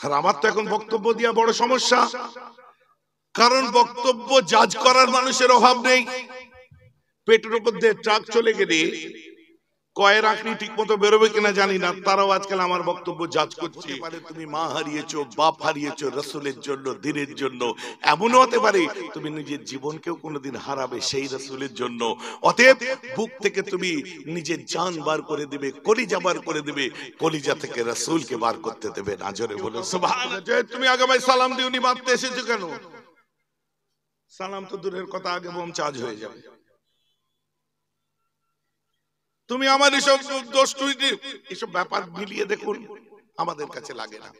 আর আমার তো এখন বক্তব্য দিয়া বড় সমস্যা, কারণ বক্তব্য জাজ করার মানুষের অভাব নেই। পেটের উপর দিয়ে ট্রাক চলে গেলে কয়ের আঁকড়ি ঠিক মতো বেরোবে কিনা জানি না, তারাও আজকাল আমার বক্তব্য জাজ করছে। তুমি মা হারিয়েছো, বাপ হারিয়েছো রাসূলের জন্য, দ্বীনের জন্য। এমনও হতে পারে তুমি নিজের জীবনকেও কোনোদিন হারাবে সেই রাসূলের জন্য। অতএব বুক থেকে তুমি নিজের জান বার করে দিবে, কলিজা বার করে দিবে, কলিজা থেকে রাসূলকে বার করতে দেবে না। জোরে বলো সুবহানাল্লাহ। তুমি আগে ভাই সালাম দিওনি, মারতে এসেছো কেন? সালাম তো দূরের কথা, আগে বোম চার্জ হয়ে যাবে। তুমি আমার এসব দোষ এসব ব্যাপার মিলিয়ে দেখুন, আমাদের কাছে লাগে না।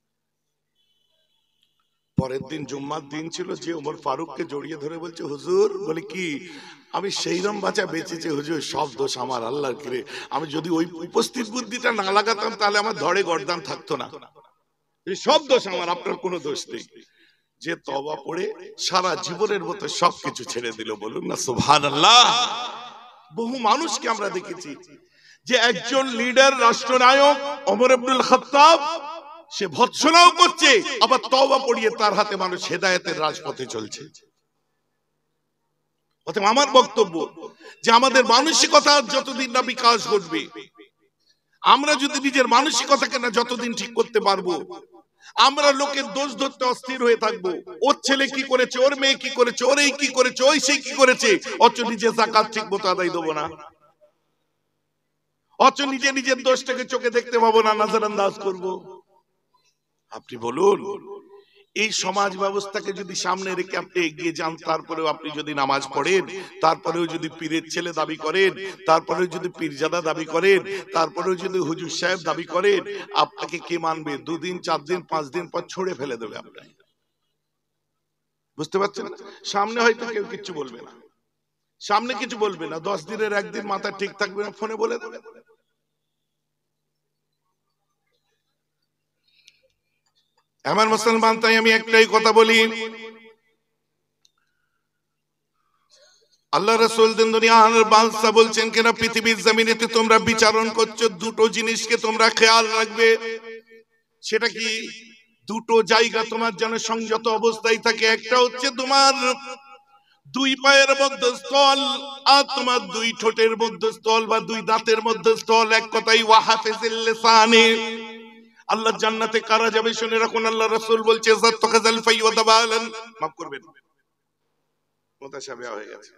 পরের দিন জুম্মার দিন ছিল, যে ওমর ফারুককে জড়িয়ে ধরে বলছে, হুজুর, বলে কি আমি সেইরম বাঁচা বেঁচেছি হুজুর, সব দোষ আমার আল্লাহর কিরে। আমি যদি ওই উপস্থিত বুদ্ধিটা না লাগাতাম তাহলে আমার ধরে গর্দান থাকতো না। সব দোষ আমার, আপনার কোনো দোষ নেই। যে তওবা পড়ে সারা জীবনের মতো সবকিছু ছেড়ে দিল, বলুন না সুবহানাল্লাহ। বহু মানুষকে আমরা দেখেছি যে একজন লিডার, রাষ্ট্রনায়ক ওমর ইবনুল খাত্তাব, সে ভৎসনাও করছে, আবার তওবা পড়িয়ে তার হাতে মানুষ হেদায়েতের রাজপথে চলছে। অতএব আমার বক্তব্য যে আমাদের মানসিকতা যতদিন না বিকাশ ঘটবে, আমরা যদি নিজের মানসিকতাকে না যতদিন ঠিক করতে পারবো, আমরা লোকের দোষ ধরতে অস্থির হয়ে থাকবো। ওর ছেলে কি করেছে, ওর মেয়ে কি করেছে, ওর এই কি করেছে, ওই সেই কি করেছে, অথচ নিজে যাকাত ঠিক মতো আদায় দেবো না, অথচ নিজে নিজের দোষটাকে চোখে দেখতে পাবো না, নজরআন্দাজ করবো। আপনি বলুন, এই সমাজ ব্যবস্থাকে যদি সামনে রেখে আপনি এগিয়ে যান, তারপরেও আপনি যদি নামাজ পড়েন, তারপরেও যদি পীরের ছেলে দাবি করেন, তারপরেও যদি পীরজাদা দাবি করেন, তারপরেও যদি হুজুর সাহেব দাবি করেন, আপনাকে কে মানবে? 2 দিন 4 দিন 5 দিন পর ছুড়ে ফেলে দেবে আপনাকে। বুঝতে পারছেন? সামনে হয়তো কেউ কিছু বলবে না, সামনে কিছু বলবে না, 10 দিনের একদিন মাথা ঠিক থাকবে না, ফোনে বলে দেবে। আমার মুসলমান, তাই আমি একটাই কথা বলি, আল্লাহ রাসূল দিন দুনিয়ার বাদশা বলছেন কিনা, পৃথিবীর জমিনেতে তোমরা বিচারণ করছো, দুটো জিনিসকে তোমরা খেয়াল রাখবে। সেটা কি? দুটো জায়গা তোমার যেন সংযত অবস্থায় থাকে। একটা হচ্ছে তোমার 2 পায়ের মধ্যস্থল, আর তোমার 2 ঠোঁটের মধ্যস্থল বা 2 দাঁতের মধ্যস্থল। এক কথাই ওয়াহাফিজিল লিসানে। আল্লাহ জান্নাতে কারা যাবে শুনে রাখুন, আল্লাহ রাসূল বলছে যাত্তাকাযাল ফাইওয়াদাবালান, মাফ করবেন মুতাশাবিহ হয়ে গেছে।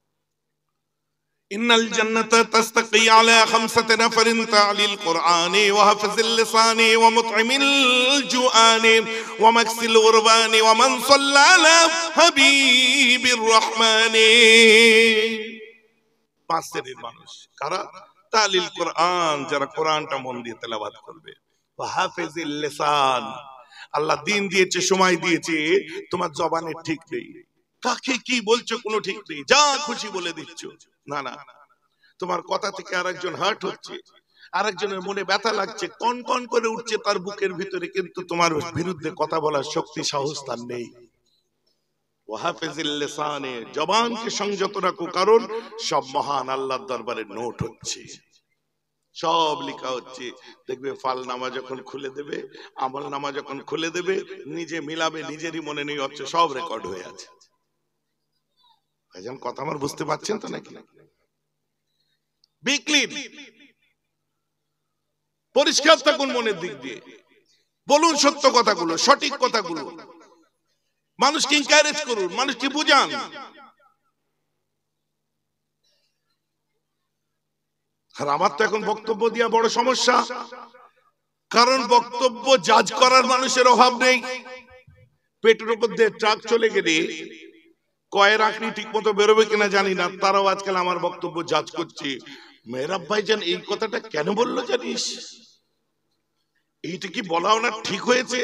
ইন্নাল জান্নাতা তাস্তাকি আলা 5 নাফারিন তা'লিল কুরআনি ওয়া হাফিজিল লিসানি ওয়া মুত'ইমিল জুআনি ওয়া মাকসিল গুরবানি ওয়া মান সাল্লা আলা হাবিবির রহমানি। 5 শ্রেণীর মানুষ কারা? তা'লিল কুরআন, যারা কোরআনটা মন দিয়ে তেলাওয়াত করবে। ওয়া হাফিজিল লিসান, আল্লাহ দিন দিয়েছে, সময় দিয়েছে, তোমার জবানের ঠিক নেই, কাকে কি বলছো কোনো ঠিক নেই, যা খুশি বলে দিচ্ছ। না না, তোমার কথা থেকে আরেকজন হার্ট হচ্ছে, আরেকজনের মনে ব্যথা লাগছে, কন কন করে উঠছে তার বুকের ভিতরে, কিন্তু তোমার বিরুদ্ধে কথা বলার শক্তি সাহস তার নেই। ওয়াহাফিজিল লিসানে, জবানকে সংযত রাখো, কারণ সব মহান আল্লাহর দরবারে নোট হচ্ছে, সব লেখা হচ্ছে। দেখবে ফাল নামা যখন খুলে দেবে, আমল নামা যখন খুলে দেবে, নিজে মিলাবে, নিজেরই মনে নেই, হচ্ছে সব রেকর্ড হয়ে আছে। ভাইজান কথা আমার বুঝতে পারছেন তো নাকি? বিক্লিন, পরিষ্কার থাকুন মনের দিক দিয়ে, বলুন সত্য কথাগুলো, সঠিক কথাগুলো, মানুষকে এনকারেজ করুন, মানুষকে বুঝান। আর আমার তো এখন বক্তব্য দিয়া বড় সমস্যা, কারণ বক্তব্য জাজ করার মানুষের অভাব নেই। পেটের উপর দিয়ে ট্রাক চলে গেলে কয়ের আঁকড়ি ঠিক মতো বেরোবে কিনা জানি না, তারাও আজকাল আমার বক্তব্য জাজ করছে। মেহরাব ভাইজান এই কথাটা কেন বললো জানিস? এইটা কি বলা ওনার ঠিক হয়েছে?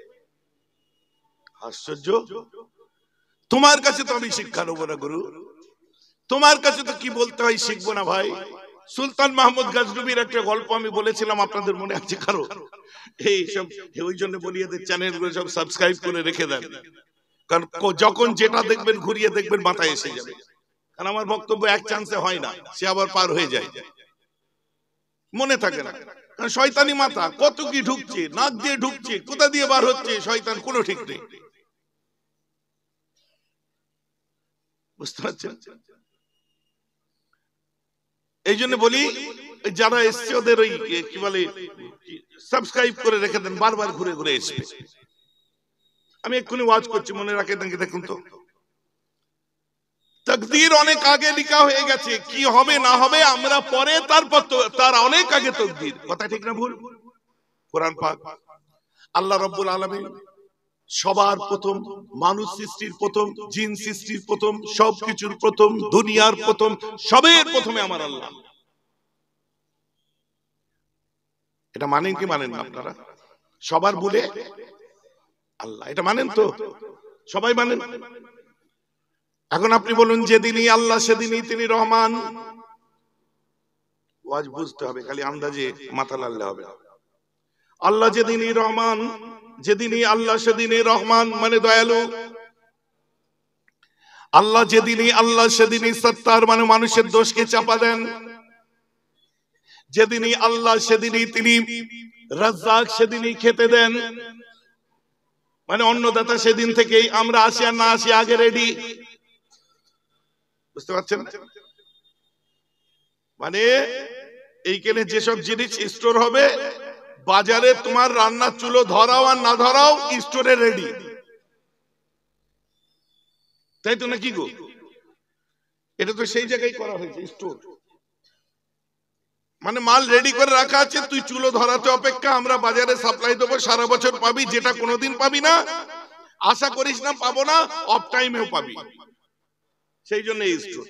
আশ্চর্য, তোমার কাছে তো আমি শিক্ষা নেবো না গুরু, তোমার কাছে তো কি বলতে হয় শিখবো না ভাই। সুলতান মাহমুদ গজনবীর একটা গল্প আমি বলেছিলাম, আপনাদের মনে আছে কারো? এই সব ওই জন্য বলি এদের চ্যানেলগুলো সব সাবস্ক্রাইব করে রেখে দেন, কারণ যখন যেটা দেখবেন ঘুরিয়ে দেখবেন মাথায় এসে যাবে। কারণ আমার বক্তব্য এক চান্সে হয় না, সে আবার পার হয়ে যায়, মনে থাকে না। শয়তানি মাথা, কত কি ঢুকছে, নাক দিয়ে ঢুকছে, কোথা দিয়ে বার হচ্ছে শয়তান, কোনো ঠিক নেই। বুঝতে পারছেন? এই জন্য বলি, যারা এসছে ওদের ওই কি বলে সাবস্ক্রাইব করে রেখে দেন, বারবার ঘুরে ঘুরে এসবে। আমি এক্ষুনি ওয়াজ করছি, মনে রাখে নাকি দেখুন তো। তকদির অনেক আগে লিখা হয়ে গেছে, কি হবে না হবে আমরা পরে, তারপর তো তার অনেক আগে তকদির। কথা ঠিক না ভুল? কোরআন পাক আল্লাহ রাব্বুল আলামিন সবার প্রথম, মানুষ সৃষ্টির প্রথম, জিন সৃষ্টির প্রথম, সবকিছুর প্রথম, দুনিয়ার প্রথম, সবের প্রথমে আমার আল্লাহ। এটা মানেন কি মানেন না আপনারা? সবার বলে আল্লাহ, এটা মানেন তো? সবাই মানেন? এখন আপনি বলুন, যেদিনই আল্লাহ সেদিনই তিনি রহমান। ওয়াজ বুঝতে হবে, খালি আন্দাজে মাথা লাড়লে হবে। আল্লাহ যেদিনই রহমান, যেদিনই আল্লাহ সেদিনই রহমান, মানে দয়ালু। আল্লাহ যেদিনই আল্লাহ সেদিনই সত্তার, মানে মানুষের দোষকে চাপা দেন। যেদিনই আল্লাহ সেদিনই তিনি রাজ্জাক, সেদিনই খেতে দেন, মানে অন্নদাতা সেদিন থেকেই। আমরা আসি আর না আসি আগে রেডি। বুঝতে পারছেন? মানে এইখানে যেসব জিনিস স্টোর হবে, বাজারে তোমার রান্নার চুলো ধরাও আর না ধরাও স্টোরে রেডি, তাই তো নাকি গো? এটা তো সেই জায়গায় করা হয়েছে, স্টোর মানে মাল রেডি করে রাখা আছে, তুই চুলো ধরাতে অপেক্ষা, আমরা বাজারে সাপ্লাই দেবো, সারা বছর পাবি, যেটা কোনোদিন পাবি না, আশা করিস না পাবো না, অফ টাইমেও পাবি, সেই জন্য এই স্টোর।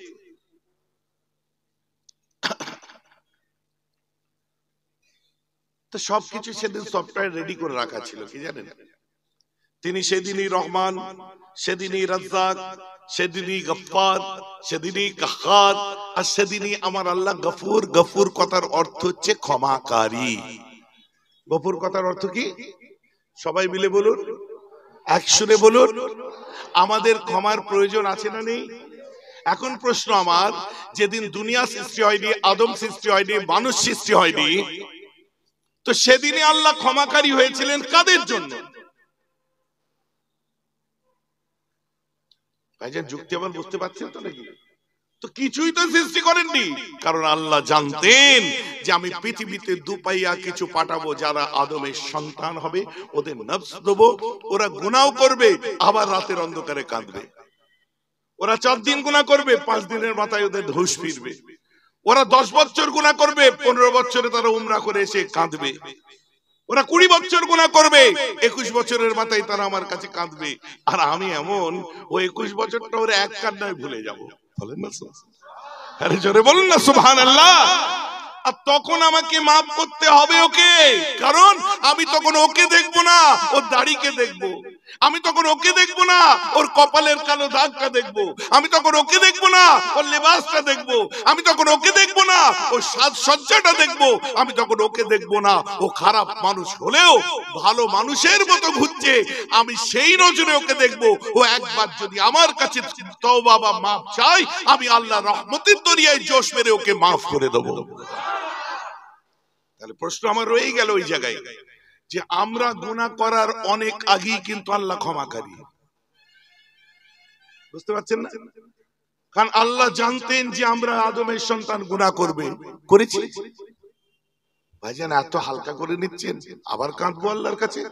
তো সবকিছু সেদিন সফটওয়্যার রেডি করে রাখা ছিল, কি জানেন? তিনি সেদিনই রহমান, সেদিনই রাজ্জাক, সেদিনই গফফার, সেদিনই কাহ্হার, আর সেদিনই আমার আল্লাহ গফুর। গফুর কথার অর্থ হচ্ছে ক্ষমাকারী। গফুর কথার অর্থ কি? সবাই মিলে বলুন, এক সুরে বলুন। আমাদের ক্ষমার প্রয়োজন আছে না নেই? এখন প্রশ্ন আমার, যেদিন দুনিয়া সৃষ্টি হয়নি, আদম সৃষ্টি হয়নি, মানুষ সৃষ্টি হয়নি, তো সেদিনই আল্লাহ ক্ষমাকারী হয়েছিলেন কাদের জন্য? ভাইজান যুক্তি আবার বুঝতে পারছেন তো নাকি? তো কিছুই তো সৃষ্টি করেননি, কারণ আল্লাহ জানতেন যে আমি পৃথিবীতে দুপাইয়া কিছু পাঠাবো, যারা আদমের সন্তান হবে, ওদের নফস দেবো, ওরা গুনাহ করবে, আবার রাতের অন্ধকারে কাঁদবে। ওরা 4 দিন গুনাহ করবে, 5 দিনের মাথায় ওদের হুঁশ ফিরবে। ওরা 10 বছর গুনাহ করবে, 15 বছরে তারা উমরা করে এসে কাঁদবে। ওরা 20 বছর গুনাহ করবে, 21 বছরের মাথায় তারা আমার কাছে কাঁদবে। আর আমি এমন, ও 21 বছরটা ওরা এক কান্নায় ভুলে যাবো। বলেন না? আরে জোরে বলুন না সুবহানাল্লাহ। আর তখন আমাকে মাফ করতে হবে ওকে, কারণ আমি তখন ওকে দেখবো না, ওর দাড়িকে দেখবো। আমি তখন ওকে দেখবো না, ওর কপালের কালো দাগটা দেখবো। আমি তখন ওকে দেখবো না, ওর লেবাসটা দেখবো। আমি তখন ওকে দেখবো না, ওর সাজসজ্জাটা দেখবো। আমি তখন ওকে দেখবো না, ও খারাপ মানুষ হলেও ভালো মানুষের মতো ঘুরছে, আমি সেই নজরে ওকে দেখবো। ও একবার যদি আমার কাছে তওবা বা মাফ চাই, আমি আল্লাহ রহমতের দরিয়ায় জোশ মেরে ওকে মাফ করে দেবো। তাহলে প্রশ্ন আমার রয়ে গেল ওই জায়গায়, যে আমরা গুনাহ করার অনেক আগেই কিন্তু আল্লাহ ক্ষমাকারী। বুঝতে পারছেন না? কারণ আল্লাহ জানতেন যে আমরা আদমের সন্তান গুনাহ করবে, করেছি। ভাইজান এত হালকা করে নিচ্ছেন, আবার কাঁদবো আল্লাহর কাছে,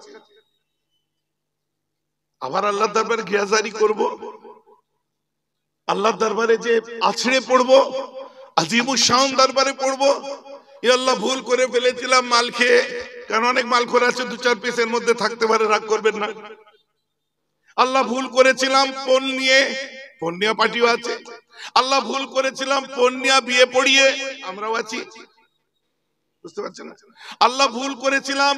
আবার আল্লাহর দরবারে গিয়াজারি করব, আল্লাহর দরবারে যে আছড়ে পড়বো, আজিমুস শান দরবারে পড়বো, ইয়া আল্লাহ ভুল করে ফেলেছিলাম মাল খেয়ে। কারণ অনেক মাল খোর আছে, 2-4 পিসের মধ্যে থাকতে পারে, রাগ করবেন না। আল্লাহ ভুল করেছিলাম পণ নিয়ে, পণ্যিয়া পার্টিও আছে। আল্লাহ ভুল করেছিলাম পণ্যিয়া বিয়ে পড়িয়ে, আমরাও আছি। বুঝতে পারছেন না? আল্লাহ ভুল করেছিলাম,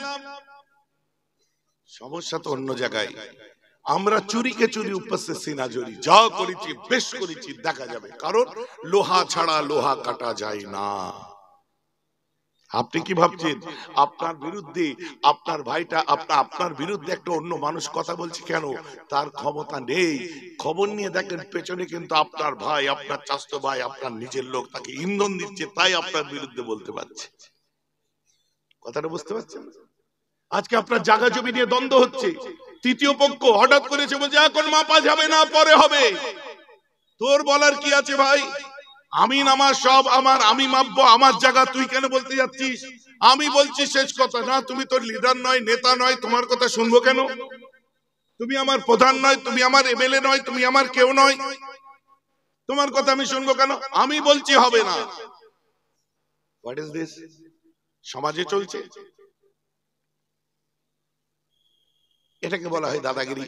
সমস্যা তো অন্য জায়গায়। আমরা চুরিকে চুরি উপস্থিত সিনা জড়ি, যা করেছি বেশ করেছি দেখা যাবে, কারণ লোহা ছাড়া লোহা কাটা যায় না। আপনি কি ভাবছেন আপনার বিরুদ্ধে আপনার ভাইটা আপনার বিরুদ্ধে একটা অন্য মানুষ কথা বলছে কেন? তার ক্ষমতা নেই। খবর নিয়ে দেখেন পেছনে কিন্তু আপনার ভাই, আপনার চাচাতো ভাই, আপনার নিজের লোক তাকে ইন্ধন দিচ্ছে, তাই আপনার বিরুদ্ধে বলতে পারছে। কথাটা বুঝতে পারছেন? আজকে আপনার জায়গা জমি নিয়ে দ্বন্দ্ব হচ্ছে, তৃতীয় পক্ষ হঠাৎ করেছে বলছে এখন মাপা যাবে না, পরে হবে। তোর বলার কি আছে ভাই? আমি নামাজ সব আমার, আমি মাপবো আমার জায়গা, তুই কেন বলতে যাচ্ছিস? আমি বলছি শেষ কথা, না তুমি তোর লিডার নয়, নেতা নয়, তোমার কথা শুনবো কেন? তুমি আমার প্রধান নয়, তুমি আমার এমএলএ নয়, তুমি আমার কেউ নয়, তোমার কথা আমি শুনবো কেন? আমি বলছি হবে না। What is this? সমাজে চলছে, এটাকে বলা হয় দাদাগিরি,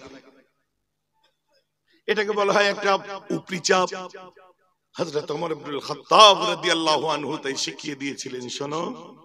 এটাকে বলা হয় একটা উপরি চাপ। হযরত ওমর ইবনে খাত্তাব রাদিয়াল্লাহু আনহু তাই শিখিয়ে দিয়েছিলেন, শোনো,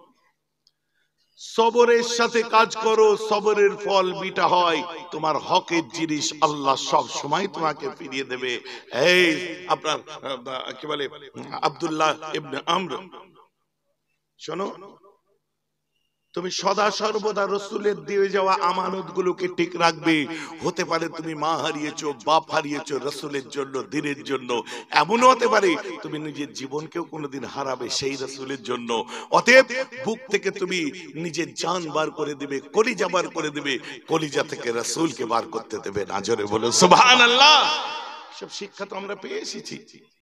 সবরের সাথে কাজ করো, সবরের ফল মিঠা হয়, তোমার হকের জিনিস আল্লাহ সব সময় তোমাকে ফিরিয়ে দেবে। এই আপনার কি বলে আব্দুল্লাহ ইবনে আমর, শোনো, তুমি সদা সর্বদা রসুলের দিয়ে যাওয়া আমানত গুলোকে ঠিক রাখবে। হতে পারে তুমি মা হারিয়েছো, বাপ হারিয়েছো রসুলের জন্য, দিনের জন্য। এমনও হতে পারে তুমি নিজের জীবনকেও কোনোদিন হারাবে সেই রসুলের জন্য। অতএব বুক থেকে তুমি নিজের জান বার করে দেবে, কলিজা বার করে দেবে, কলিজা থেকে রসুলকে বার করতে দেবে না। জোরে বলো সুবহানাল্লাহ। সব শিক্ষা তো আমরা পেয়ে এসেছি।